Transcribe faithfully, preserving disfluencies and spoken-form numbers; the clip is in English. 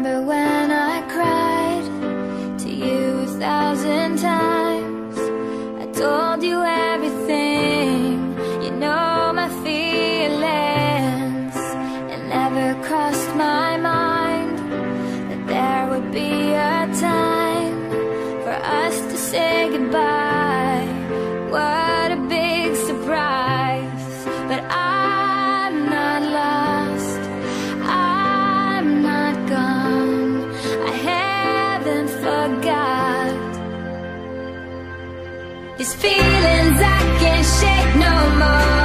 remember when I cried to you a thousand times. I told you everything, you know my feelings. It never crossed my mind that there would be a time for us to say goodbye. What a big surprise. But I'm not lost, I'm not gone, I haven't forgot. These feelings I can't shake no more.